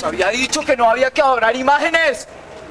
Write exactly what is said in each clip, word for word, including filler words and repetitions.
había dicho que no había que adorar imágenes.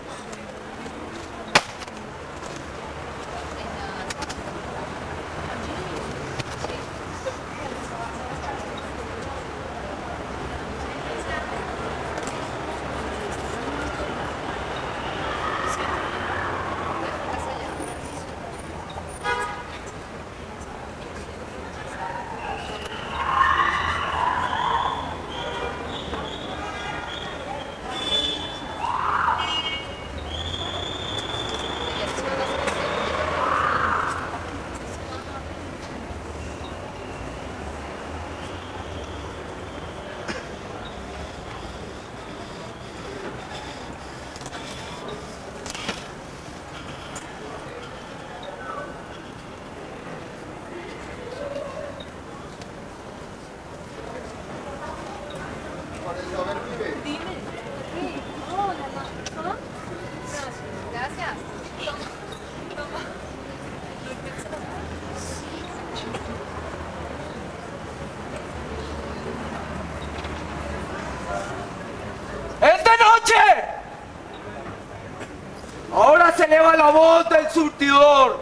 Ahora se eleva la voz del surtidor.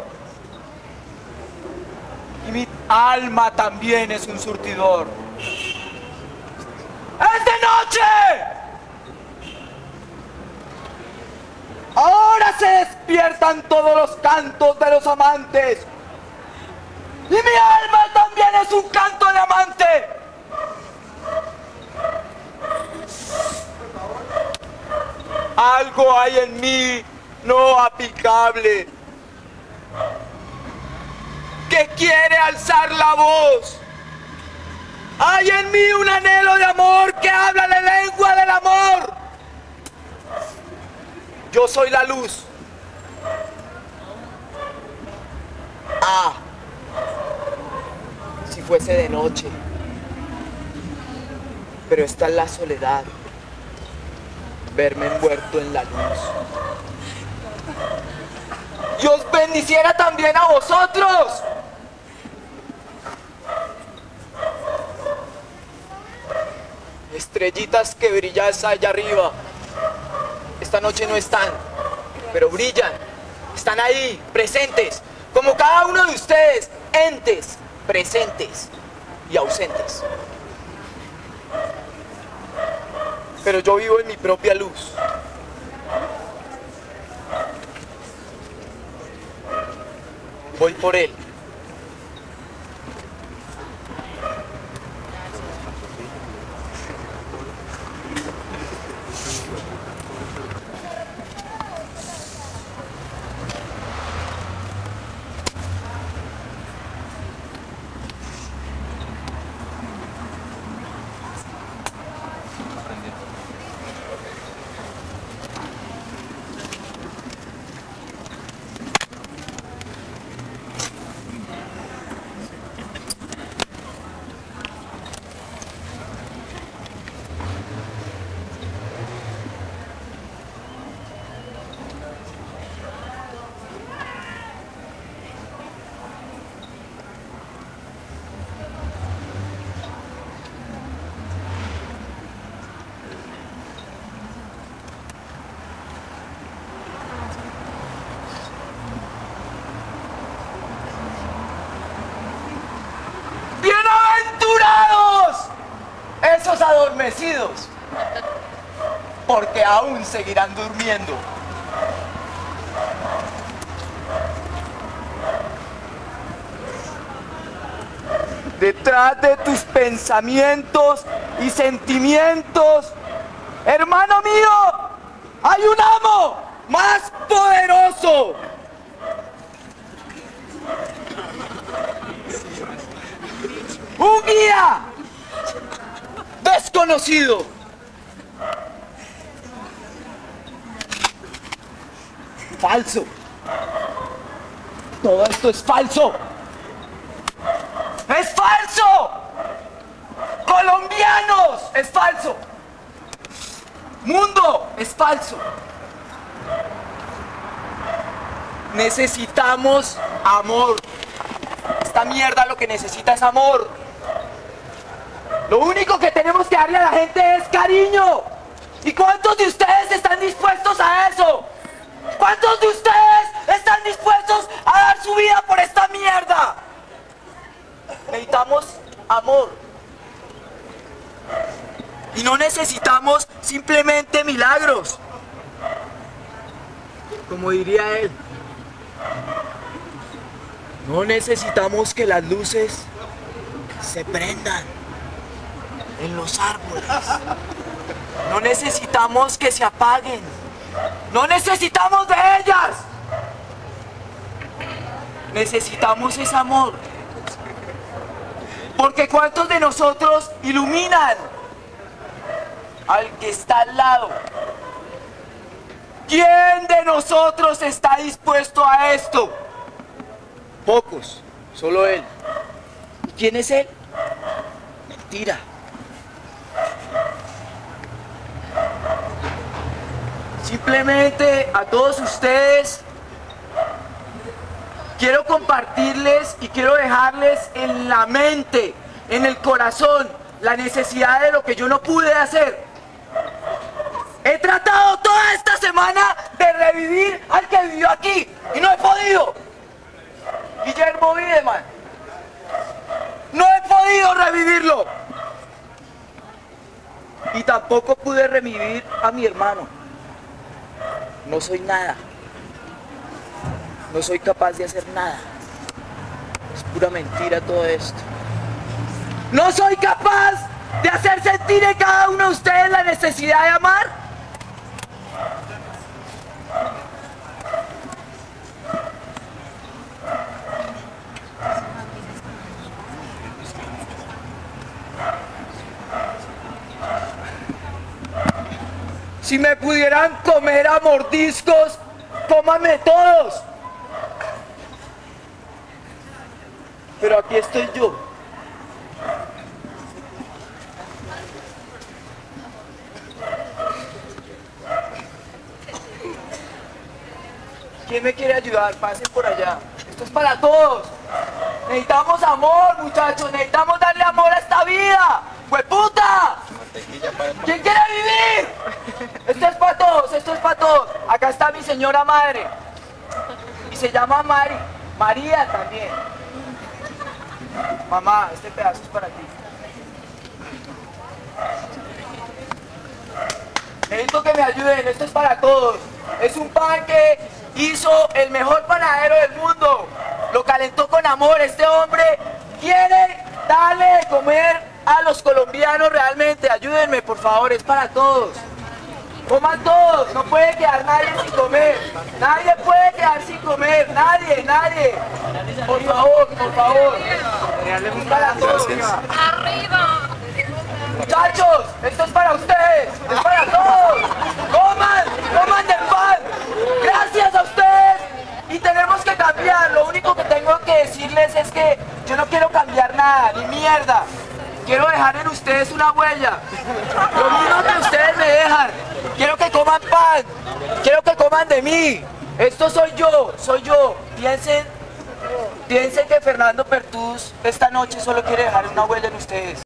Y mi alma también es un surtidor. ¡Es de noche! Ahora se despiertan todos los cantos de los amantes. Y mi alma también es un canto de amante. Algo hay en mí no aplicable, que quiere alzar la voz. Hay en mí un anhelo de amor que habla la lengua del amor. Yo soy la luz. Ah, si fuese de noche. Pero esta es la soledad. Verme envuelto en la luz. Dios bendiciera también a vosotros. Estrellitas que brilláis allá arriba. Esta noche no están, pero brillan. Están ahí, presentes, como cada uno de ustedes, entes, presentes y ausentes. Pero yo vivo en mi propia luz. Voy por él. Esos adormecidos, porque aún seguirán durmiendo. Detrás de tus pensamientos y sentimientos, hermano mío, hay un amo más poderoso. Un guía desconocido. Falso. Todo esto es falso. ¡Es falso! ¡Colombianos! ¡Es falso! ¡Mundo! ¡Es falso! Necesitamos amor. Esta mierda lo que necesita es amor. Lo único que tenemos que darle a la gente es cariño. ¿Y cuántos de ustedes están dispuestos a eso? ¿Cuántos de ustedes están dispuestos a dar su vida por esta mierda? Necesitamos amor. Y no necesitamos simplemente milagros. Como diría él, no necesitamos que las luces se prendan en los árboles. No necesitamos que se apaguen. No necesitamos de ellas. Necesitamos ese amor. Porque ¿cuántos de nosotros iluminan al que está al lado? ¿Quién de nosotros está dispuesto a esto? Pocos, solo él. ¿Y quién es él? Mentira. Simplemente a todos ustedes quiero compartirles y quiero dejarles en la mente, en el corazón, la necesidad de lo que yo no pude hacer. He tratado toda esta semana de revivir al que vivió aquí y no he podido. Guillermo Wiedemann. No he podido revivirlo. Y tampoco pude revivir a mi hermano. No soy nada. No soy capaz de hacer nada. Es pura mentira todo esto. No soy capaz de hacer sentir en cada uno de ustedes la necesidad de amar. Si me pudieran comer a mordiscos, cómanme todos. Pero aquí estoy yo. ¿Quién me quiere ayudar? Pasen por allá. Esto es para todos. Necesitamos amor, muchachos. Necesitamos darle amor a esta vida. ¡Hueputa! ¿Quién quiere vivir? Esto es para todos, esto es para todos. Acá está mi señora madre. Y se llama Mari. María también. Mamá, este pedazo es para ti. Necesito que me ayuden, esto es para todos. Es un pan que hizo el mejor panadero del mundo. Lo calentó con amor. Este hombre quiere darle de comer a los colombianos realmente. Ayúdenme, por favor, es para todos. Coman todos, no puede quedar nadie sin comer. Nadie puede quedar sin comer, nadie, nadie. Por favor, por favor. Es para todos. ¡Arriba! Muchachos, esto es para ustedes, es para todos. Coman, coman del pan. Gracias a ustedes. Y tenemos que cambiar. Lo único que tengo que decirles es que yo no quiero cambiar nada, ni mierda. Quiero dejar en ustedes una huella. Lo mismo que ustedes me dejan. Quiero que coman pan. Quiero que coman de mí. Esto soy yo, soy yo. Piensen, piensen que Fernando Pertús esta noche solo quiere dejar una huella en ustedes.